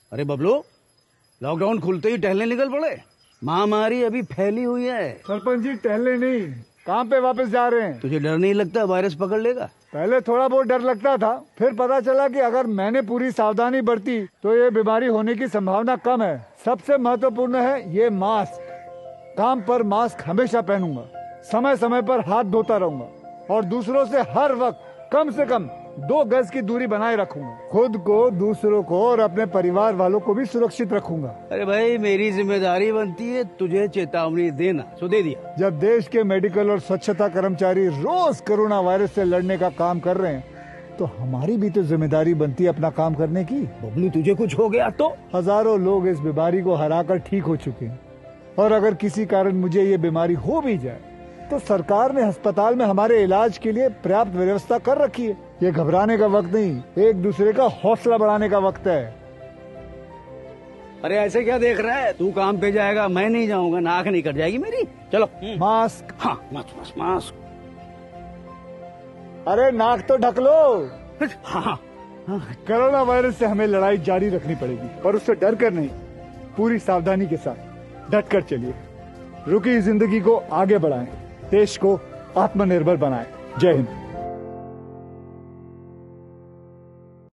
अरे बबलू, लॉकडाउन खुलते ही टहलने निकल पड़े। महामारी अभी फैली हुई है। सरपंच जी टहलने नहीं, काम पे वापस जा रहे हैं। तुझे डर नहीं लगता वायरस पकड़ लेगा? पहले थोड़ा बहुत डर लगता था, फिर पता चला कि अगर मैंने पूरी सावधानी बरती तो ये बीमारी होने की संभावना कम है। सबसे महत्वपूर्ण है ये मास्क। काम पर मास्क हमेशा पहनूंगा, समय समय पर हाथ धोता रहूंगा और दूसरों से हर वक्त कम से कम 2 गज की दूरी बनाए रखूंगा। खुद को, दूसरों को और अपने परिवार वालों को भी सुरक्षित रखूंगा। अरे भाई, मेरी जिम्मेदारी बनती है तुझे चेतावनी देना, सो दे दिया। जब देश के मेडिकल और स्वच्छता कर्मचारी रोज कोरोना वायरस से लड़ने का काम कर रहे हैं तो हमारी भी तो जिम्मेदारी बनती है अपना काम करने की। बबलू, तुझे कुछ हो गया तो? हजारों लोग इस बीमारी को हराकर ठीक हो चुके हैं और अगर किसी कारण मुझे ये बीमारी हो भी जाए तो सरकार ने अस्पताल में हमारे इलाज के लिए पर्याप्त व्यवस्था कर रखी है। ये घबराने का वक्त नहीं, एक दूसरे का हौसला बढ़ाने का वक्त है। अरे ऐसे क्या देख रहा है? तू काम पे जाएगा, मैं नहीं जाऊंगा, नाक नहीं कट जाएगी मेरी। चलो। मास्क। हाँ, मास्क मास्क। अरे नाक तो ढक लो। हाँ। कोरोना वायरस से हमें लड़ाई जारी रखनी पड़ेगी और उससे डर कर नहीं, पूरी सावधानी के साथ डट कर चलिए। रुकी जिंदगी को आगे बढ़ाएं, देश को आत्मनिर्भर बनाएं। जय हिंद।